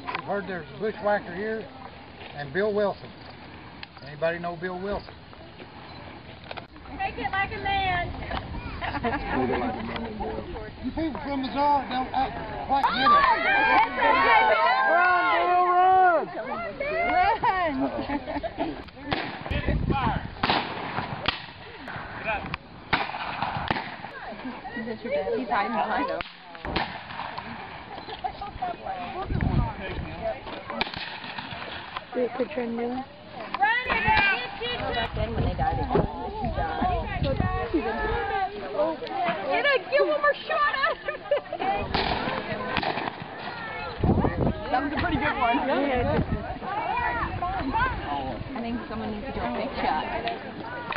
We've heard there's a bushwhacker here, and Bill Wilson. Anybody know Bill Wilson? Take it like a man. You people from Missouri don't quite get it. Is this your dad? He's hiding behind him. Do a picture and do it. Run it! Back then when they died, Get one more shot at him! That was a pretty good one. I think someone needs to do a big shot.